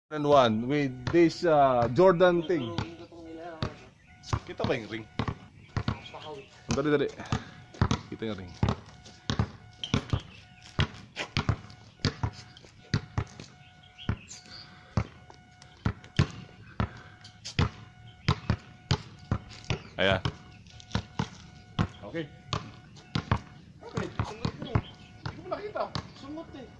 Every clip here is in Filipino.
And one with this Jordan thing. Kita ba yung ring? Dali. Kita yung ring. Ayan. Okay. Okay, sunod mo. Hindi ko nakita. Sunod eh.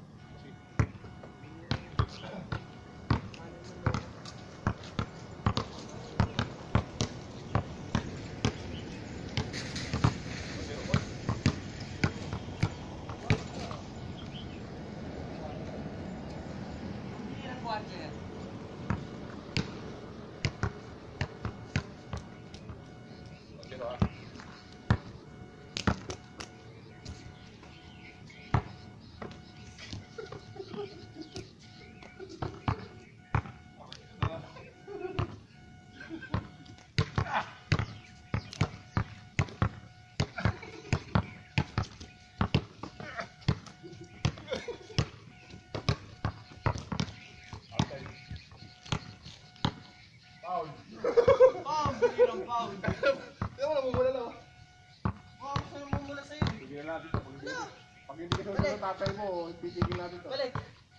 Kaya mo namumula na. Saan namumula sa'yo? Tignan natin ito. Pag hindi ka naman ng tatay mo, titigil natin ito. Balik.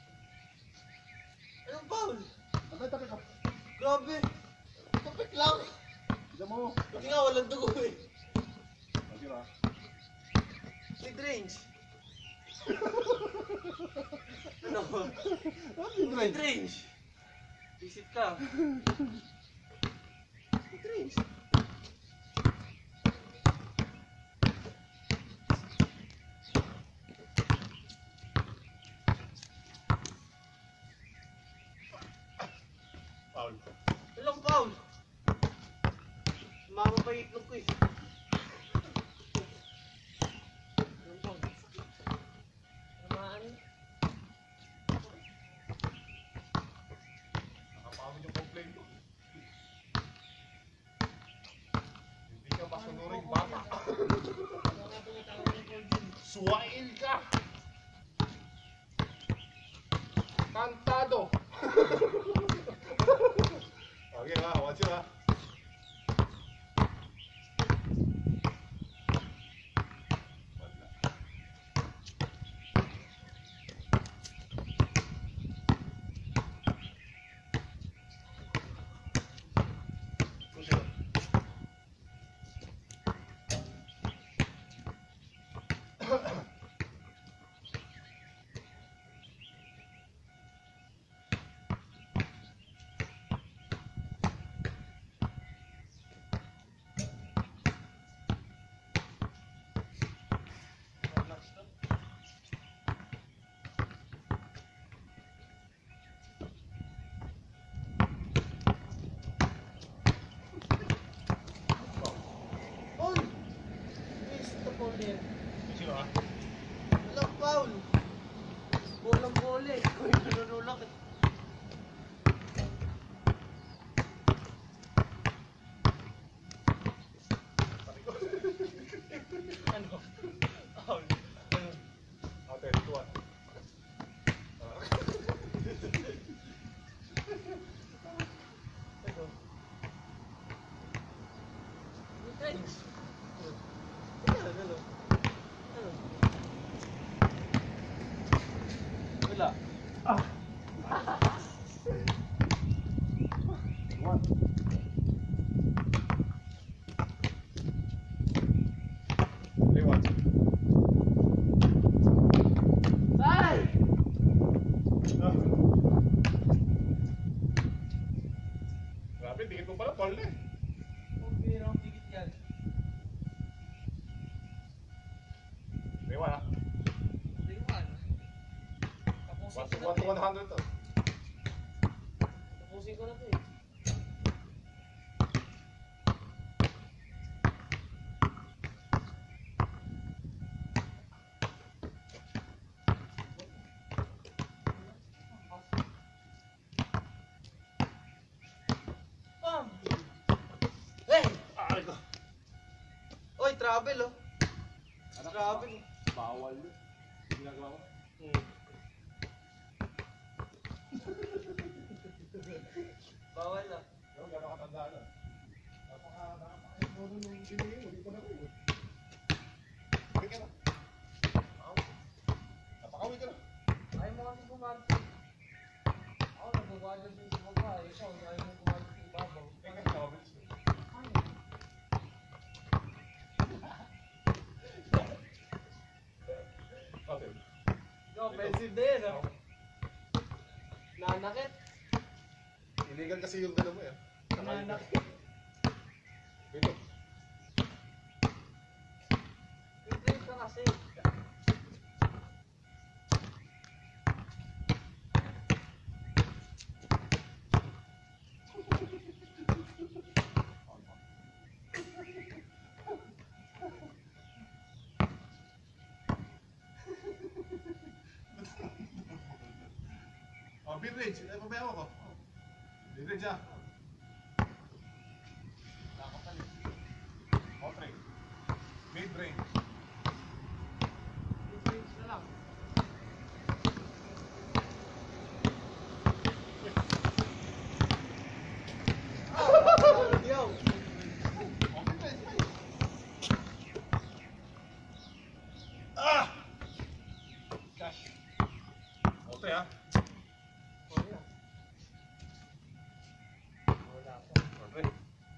Anong foul? Tapik ka. Grabe. Tapik lang. Tignan mo. Kasi nga walang dugo eh. Masira. Mid-range. Ano? Mid-range? Mid-range. Visit ka. Mid-range. Foul. Walang foul. Mama pa yung itlog ko eh. Walang foul. Tamaan. Nakapagod yung complaint ko. Hindi ka masunuring bata. Suwain ka! Kantado! Okay ha, watch you ha. Sino ha? Walang foul. Bolang bole. Kung nanunulak eh. Ano? Foul. Okay, tuwa. Ito. Thanks. Ano? Wala. What? Hey, what? Ay! Grabe, tingin ko pala, Paul na eh. Okay, ang tigit yan. Hey, what ha? Tingnan. Tapusin ko 1 na to to 100 to. Tapusin ko na to eh. Hey! Oy, travel oh. Travel. Bawal yun. Ginagawa mo? Bawal ah. Yung gano'ng katanda na. Napaka-inono nung binigay mo, di ko na rin. Uwi ka na. Napaka-uwi ka na. Ayaw mo kasi kumante. Ako nagbabagal din sa baba. Ikaw, ayaw mo kumante sa ibabaw. Ikaw na mabilis. Okay. Ikaw, offensive na yan ah. Nanakit. Illegal kasi yung gano'n mo yan. Nanakit. Ito. Wait ka kasi. Oh, mid-range. Pabayaan mo ko. Mid-range ah. Nakapalit. Outright. Mid-range. Wait na lang. Yo. Oh, mid-range. Ah! Cash. Outright ah. Wala. Wala pa. Outright.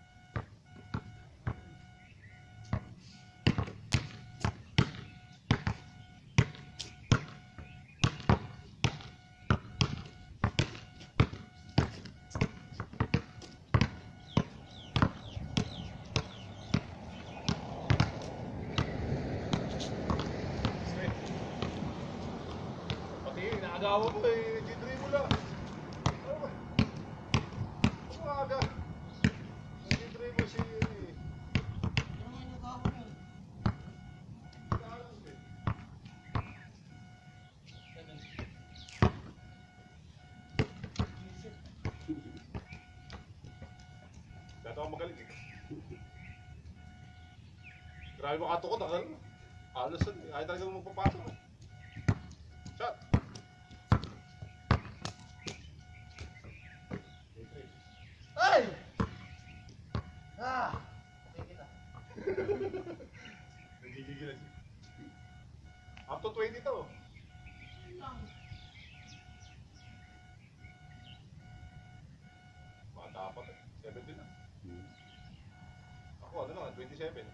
Pati inaagawa mo eh, gidri mo lang. Ano ba? Ano ba aga? Gidri mo si... Dato ako magaling eh. Grabe mo katukot, akal mo. Halos yun, ayaw talaga mo magpapasok eh. Shot! Ay! Ah! Okay kita. Nagigigilan siya. Up to 20 to. Bata pa to. 17 na. Ako, ano lang, 27.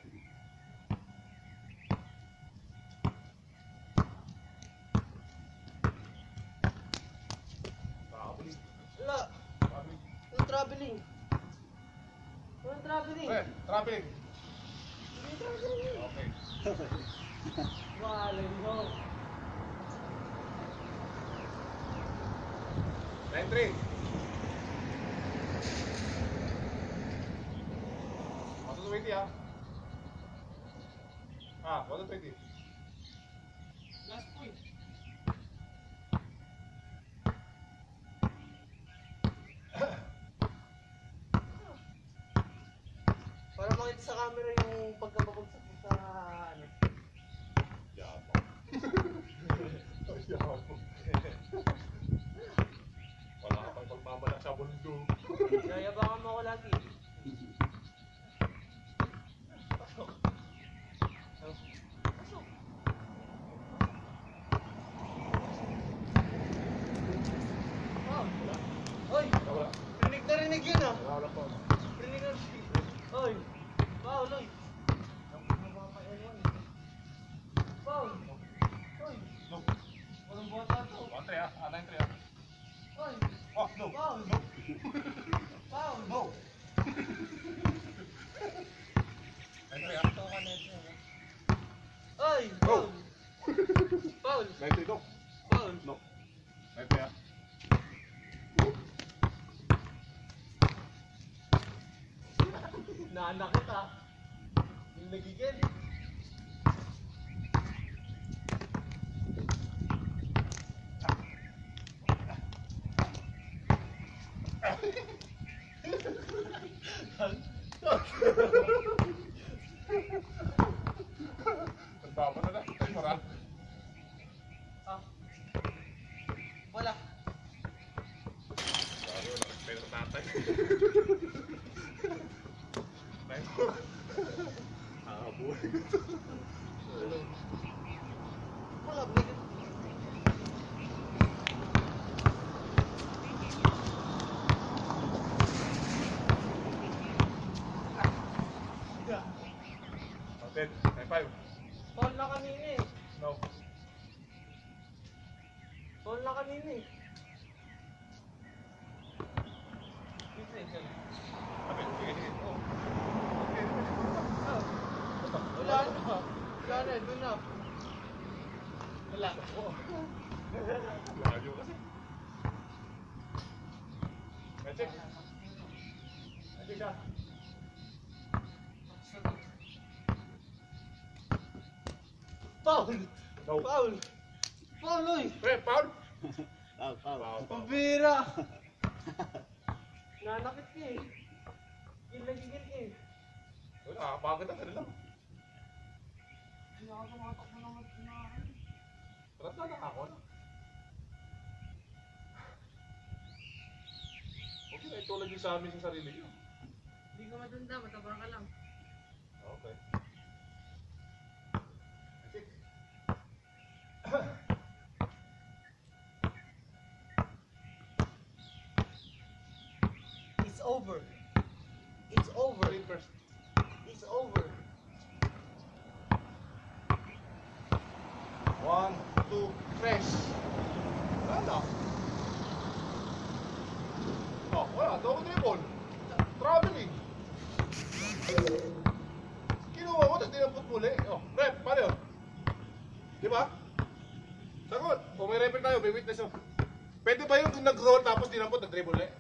Nakakabuli. Wala. Nakakabuli. Walang traveling. Walang traveling. Pre, traveling. Walang traveling. Okay. Malay mo. 9-3. Up to 20 ah. Ah, 1 to 20. Last point. Para makita sa camera yung pagkababagsak mo sa ano. Yabang. Yabang. Wala ka pang pagmamalak sa mundo. Yayabangan mo ako lagi. Oh. Oy! Wala. Rinig na rinig yun ah! Wala pa. Rinig na rinig. Oy! Paul, oy! Paul! Oy! No. Walang bata to. 1-3 ah. 9-3 ah. Oy! Oh, no. Paul! No. Paul! No. 9-3 ah. Ito ka na ito. Oy! Go. Paul! Paul! 9-3 go. Paul! No. 9-3 ah. Naanakit ah! Yung nagigil. Nagtapa na na. Ay, mara. Ah. Wala. Sabi, wala. Pero tatay. Buhay ko to. Wala, bigyan. Okay, high five. Tol na kanina eh. No. Tol na kanina eh. Sige. Okay, sige. Oh. Wala na. Wala na, doon na. Wala. Layo kasi. Magic. Magic siya. Foul! No. Foul! Foul, oy! Pre, foul. Foul. Pabira! Nanakit ka eh. Gil ka eh. Wala, bakit ang kanila? Nakakamatak mo naman sinahan. Tarat na ako na. Okay, ito lagi sa amin sa sarili nyo. Hindi ka matanda, matabang ka lang. Okay. Magic. It's over. It's over. Wait first. It's over. 1, 2, press. Wala. Oh, wala. Double dribble. Traveling. Kinuha ko, tapos dinampot muli. Oh, rep, paano yun? Di ba? Sagot. Kung may refer tayo, may witness mo. Pwede ba yung nag-roll tapos dinampot, nag-dribble ulit?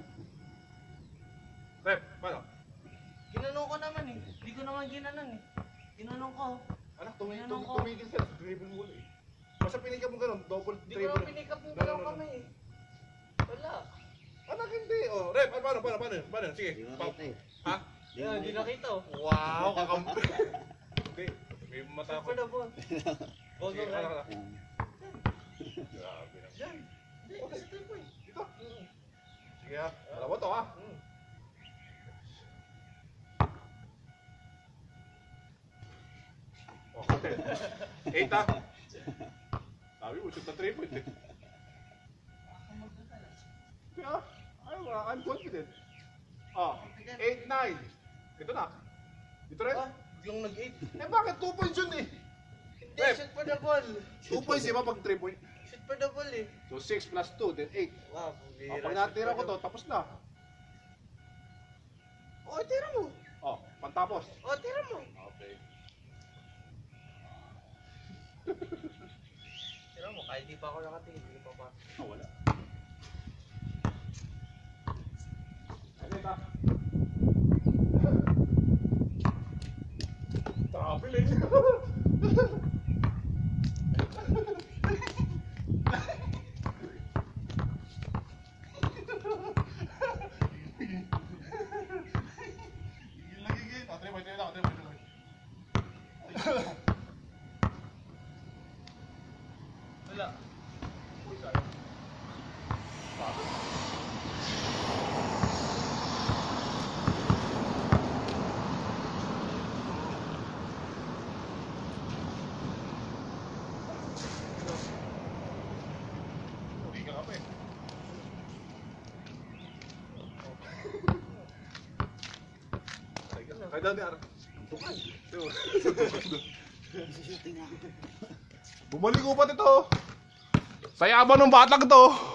Rep, paano? Ginanong ko naman eh. Hindi ko naman ginanon eh. Ginanong ko. Anak, Ginanong ko. tumigil sila, dribble mo ulit. Basta pinikap mo ganun, double Hindi ko dribble. naman pinikap yung dalawang kamay eh. Wala. Anak, hindi. Oh, rep, paano yun? Paano yun? Sige. Di ko Pa- nakita eh. Ha? Yan, hindi nakita oh. Wow, kakampi. Hindi, may mata Super ko. na ball. Ball Sige, na anak, right. anak. Yan. Grabe na. Yan. Hindi, kasi 3 point. Dito. Sige ha. Dalawa to ha. Okay. 8 ha. Sabi mo, shoot na 3 point eh. Sige ha. I'm confident. Ah, 8, 9. Ito na. Dito rin. Ah, yung nag-8. Eh bakit 2 points yun eh? Hindi, Rep. shoot for the ball. 2 points iba pag 3 point. Shoot for the ball eh. So 6 plus 2, then 8. Wow, Oh, pag natira ko to, tapos na. Oh, tira mo. Oh, pantapos. Oh, tira mo. Okay. Tira mo, kahit di pa ako nakatingin, hindi pa pa. Oh, wala. Ano ito? Traveling. Wala. Hindi ka kape. Ay, dati ara. Bumalik ko pa ito. Sa yaman ng batang to.